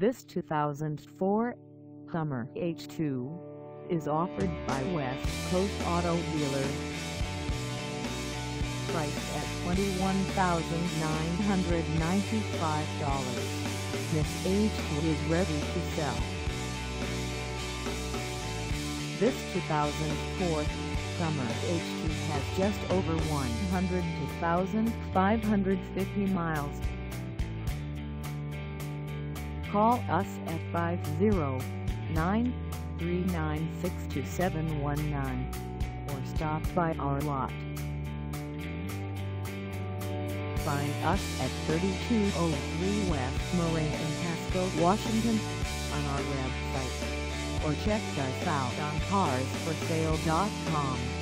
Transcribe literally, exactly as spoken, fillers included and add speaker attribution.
Speaker 1: This two thousand four Hummer H two is offered by West Coast Auto Dealers. Priced at twenty-one thousand nine hundred ninety-five dollars, this H two is ready to sell. This two thousand four Hummer H two has just over one hundred two thousand five hundred fifty miles. Call us at five oh nine, three nine six, two seven one nine or stop by our lot. Find us at thirty-two oh three West Marie Pasco, Washington on our website, or check us out on cars for sale dot com.